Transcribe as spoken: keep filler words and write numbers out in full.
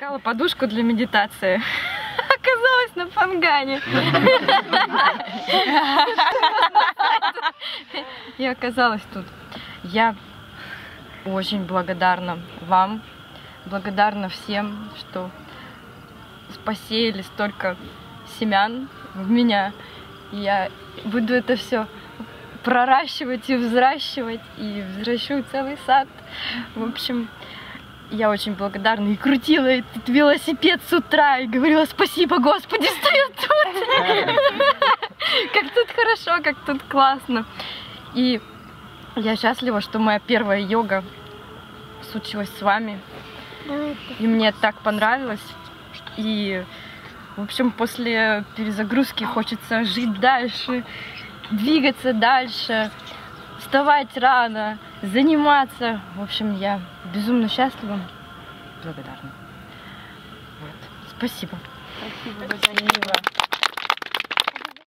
Искала подушку для медитации. Оказалось на Фангане. И оказалась тут. Я очень благодарна вам, благодарна всем, что посеяли столько семян в меня. И я буду это все проращивать и взращивать, и взращу целый сад. В общем, я очень благодарна и крутила этот велосипед с утра и говорила: спасибо, Господи, стою тут. Как тут хорошо, как тут классно. И я счастлива, что моя первая йога случилась с вами. И мне так понравилось. И, в общем, после перезагрузки хочется жить дальше, двигаться дальше, вставать рано, заниматься. В общем, я безумно счастлива, благодарна. Вот. Спасибо. Спасибо. Спасибо.